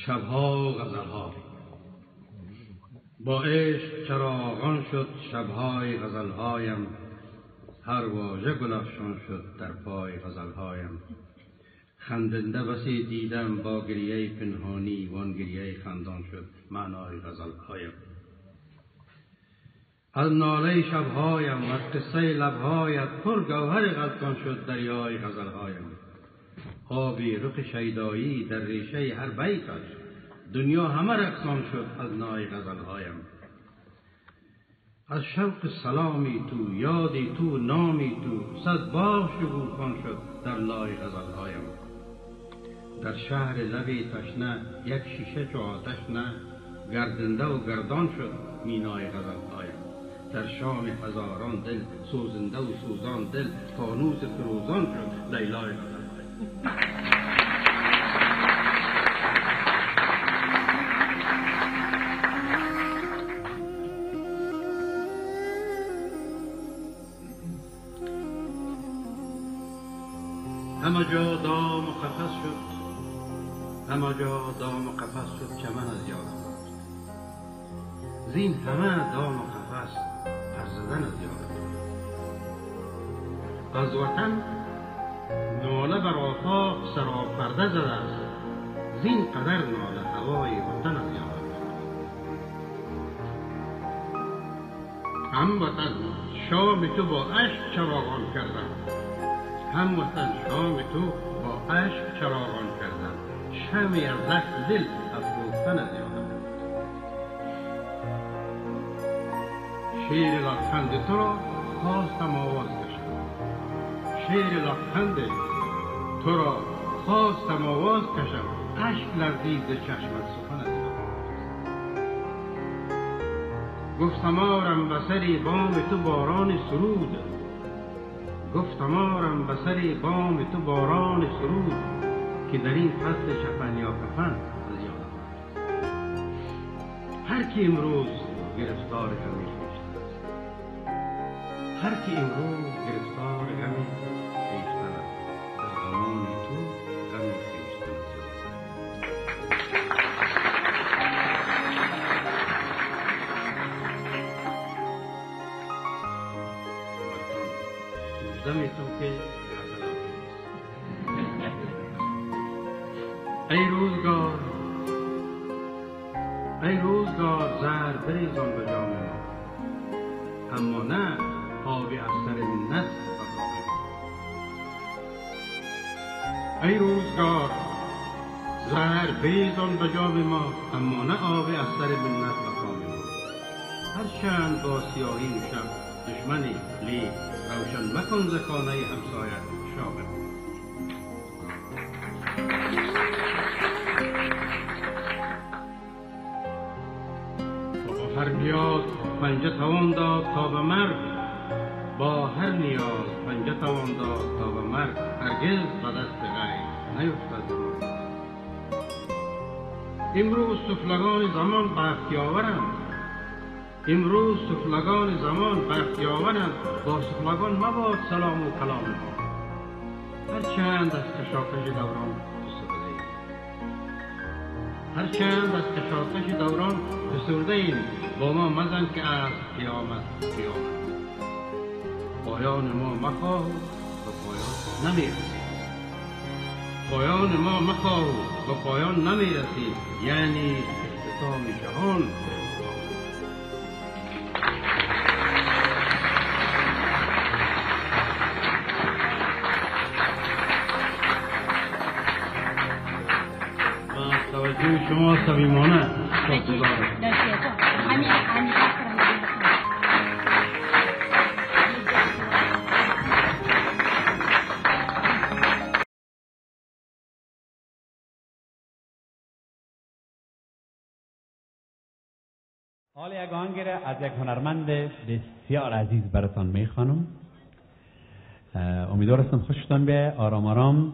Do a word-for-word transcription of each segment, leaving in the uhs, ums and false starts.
شبها غزلها. با عشق چراغان شد شبهای غزلهایم، هر واژه گلافشان شد در پای غزلهایم. خندنده بسی دیدم با گریه پنهانی، وان گریه خندان شد معنای غزلهایم. از ناله شبهایم و از قصه لبهایت، پر گوهر غلطان شد دریای غزلهایم. آبی رخ شیدایی در ریشه هر بیتش، دنیا همه رقصان شد از نای غزلهایم. از شوق سلامی تو، یادی تو، نامی تو، صد بار شکوفان شد در لای غزلهایم. در شهر لبی تشنه یک شیشه چو آتش نه، گردنده و گردان شد مینای غزلهایم. در شام هزاران دل سوزنده و سوزان دل، فانوس فروزان شد لیلای غزلهایم. همه جا دام و قفس شد، همه جا دام و قفس شد چمن از یادم. زین همه دام و قفس پرزدن از یادم. از وطن ناله بر آفاق سراپرده زده است، زین قدر ناله هوای وطن از یادم. هم وطن شام تو با عشق چراغان کردم، هم وطن شام تو با عشق چراغان کردم. شمعی از دست دل افروختن از یادم. شیر لبخند تو را خواستم آواز کشم، شیر لبخند تو را خواستم آواز کشم. اشک لرزید ز چشمت سخن از یادم. گفتم آرم بسری بام تو باران سرود، گفتم آرم بسری بام تو باران سرود، که در این فصل چپن یا کفن از یادم. هر کی امروز گرفتار غمی خویشتن است، هر کی امروز گرفتار غمی خویشتن است، در زمان تو غمی خویشتن است. مجدمی تو که ای روزگار، ای روزگار زهر بریزان به جام ما، اما نه آبی از سر منت بخواهیم. ای روزگار زهر بریزان به جام ما، اما نه آبی از سر منت بخواهیم. هر چند با سیاهی شب دشمنی لیک، روشن مکن ز خانه همسایه شام. هر نیاز پنجه توان داد تا به مرگ، با هر نیاز پنجه توان داد تا به مرگ. هرگز به دست غیر نیفتد زمان. امروز سفلگان زمان بختیاورند، امروز سفلگان زمان بختیاورند. با سفلگان مباد سلام و کلام ما، هر چند از کشاکش دوران فسرده ایم، هر چند از کشاکش دوران فسرده ایم. با ما مزن که از قیامت قیامت. پایان ما مخواه و پایان نمیرسیم، پایان ما مخواه و پایان نمیرسیم، یعنی اختتام جهان. با توجه شما صمیمانه سپاسگزارم. حال یک آهنگ از یک هنرمند بسیار عزیز براتان میخوانم. امیدوار هستم خوشتان بیاید. آرام آرام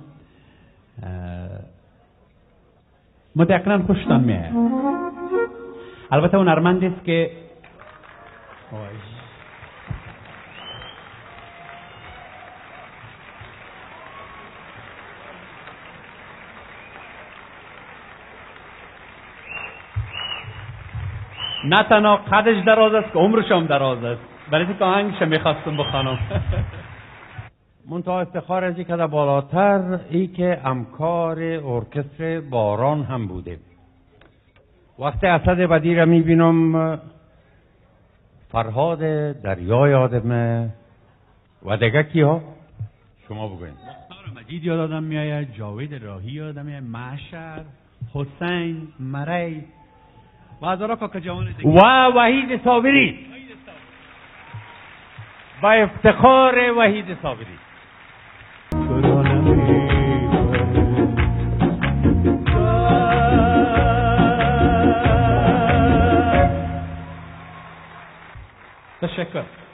متأکداً خوشتان میاد. البته هنرمندی است که نه تنها قدش دراز است که عمرش هم دراز است. برای اینکه آهنگش میخواستم بخوانم. منتها افتخار از یک کده بالاتر ای که همکار ارکستر باران هم بوده. وقتی اسد بدی را میبینم فرهاد دریا یادمه و دیگه کی ها؟ شما بگوین. مختار مجید یاد آدم میآید، جاوید راهی یادم میآید، معشر، حسین، مری و هزارها کاکا جوان دیگه و وحید صابری. با افتخار وحید صابری. تشکر.